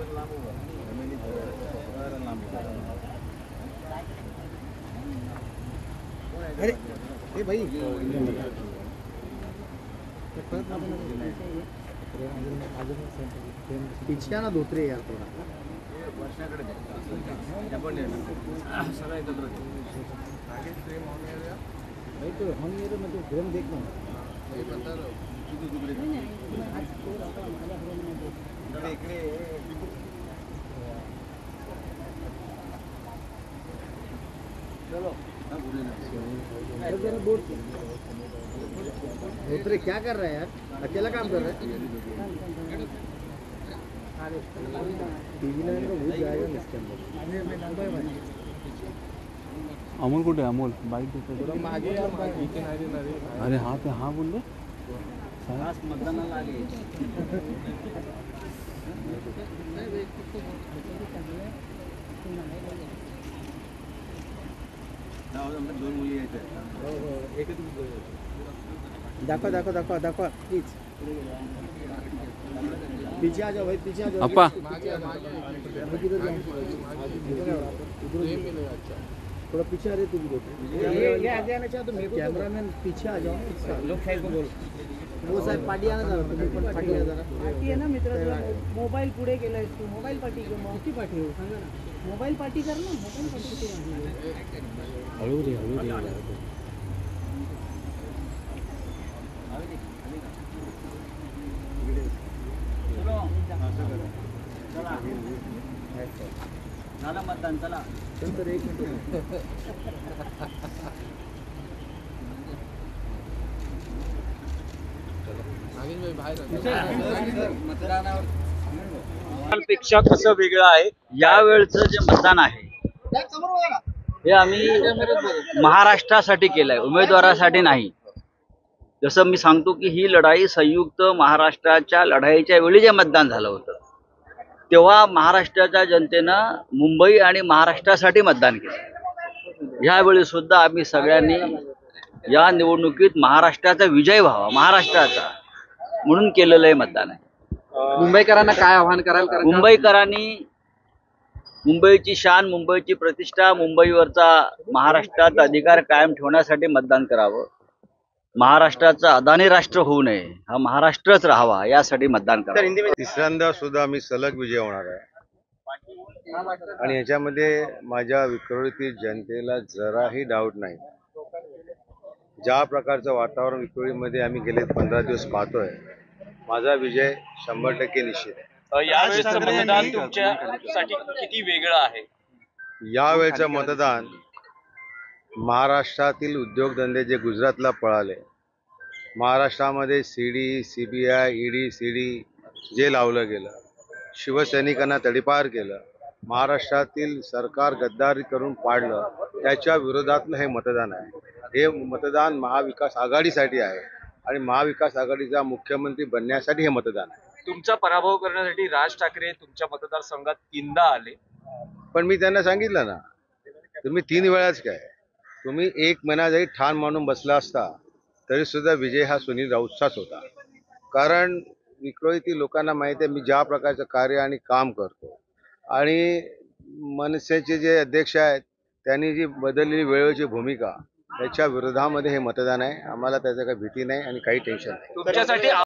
अरे ए भाई पीछे ना धोत्रे यार थोड़ा भाई तो हम ये मैं तो फिल्म देख रहा हूँ। धोत्रे क्या कर रहा है यार, अकेला काम कर रहा है। टीवी लाइन का भूत जाएगा इसके अंदर। अमोल कुठे अमोल बाईक देतो मागे अरे हाँ ते हाँ बोल रे मतदानाला आले दोन मुली आहेत दाखवा दाखवा दाखवा दाखवा प्लीज पीछे आ जाओ भाई पीछे आ जाओ अप्पा थोड़ा पीछे आ रहे तुम लोग आगे आना चाहो तो मेरे को कैमरामैन पीछे आ जाओ लोग साइड को बोल वो साहेब पाठी आणा जरा तुम्ही पण पाठी आणा जरा पाठी आहे ना मित्र मोबाईल पुढे केलाय तू मोबाईल पाठी कर मोठी पाठी हो सांगा ना मोबाईल पाठी कर ना मोबाईल पाठी किती हळू रे चला मतदान चला तर एक मिनिट पेक्षा कसं वेगळं आहे यावेळचं जे मतदान आहे हे आम्ही महाराष्ट्रासाठी केलंय उमेदवारासाठी नाही। जसं मी सांगतो की ही लढाई संयुक्त महाराष्ट्राच्या लढाईच्या वेळी जे मतदान झालं होतं तेव्हा महाराष्ट्राच्या जनतेनं मुंबई आणि महाराष्ट्रासाठी मतदान केलं। यावेळी सुद्धा आम्ही सगळ्यांनी या निवडणुकीत महाराष्ट्राचा विजय व्हावा महाराष्ट्राचा म्हणून केलेलं हे मतदान आहे। मुंबईकरांना काय आव्हान कराल? मुंबईकरांनी मुंबईची शान मुंबईची प्रतिष्ठा मुंबईवरचा महाराष्ट्रात अधिकार कायम ठेवण्यासाठी मतदान करावं। महाराष्ट्राचं अदानी राष्ट्र होऊ नये हा महाराष्ट्रच राहावा यासाठी मतदान करावं। तिसऱ्यांदा सुद्धा मी सलग विजय होणार आहे आणि याच्यामध्ये माझ्या विक्रोळीतील जनतेला जराही डाऊट नाही। ज्या प्रकारचं वातावरण विक्रोळीमध्ये आम्ही गेले 15 दिवस पाहतोय माझा विजय 100% निश्चित आहे। यावेळेचं मतदान तुमच्यासाठी किती वेगळं आहे? यावेळेचं मतदान महाराष्ट्रातील उद्योगधंदे जे गुजरातला पळाले महाराष्ट्रामध्ये सीडी सीबीआय ईडी सीडी जे लावलं गेलं शिवसैनिकांना तडीपार केलं महाराष्ट्रातील सरकार गद्दारी करून पाडलं त्याच्या विरोधातलं हे मतदान आहे। हे मतदान महाविकास आघाडीसाठी आहे आणि महाविकास आघाडीचा मुख्यमंत्री बनण्यासाठी हे मतदान आहे। तुमचा पराभव करण्यासाठी राज ठाकरे तुमच्या मतदारसंघात 3दा आले पण मी त्यांना सांगितलं ना तुम्ही 3 वेळाच काय तुम्ही 1 महिना जरी ठाण मानून बसला असता तरी सुद्धा विजय हा सुनील राऊतचाच होता। कारण विक्रोळीतील लोकांना माहिती आहे मी ज्या प्रकारचं कार्य आणि काम करतो आणि मनसेचे जे अध्यक्ष आहेत त्यांनी जी बदललेली वेळेची भूमिका त्याच्या विरोधामध्ये हे मतदान आहे। आम्हाला त्याचं काही भीती नाही आणि काही टेन्शन नाही। तुमच्यासाठी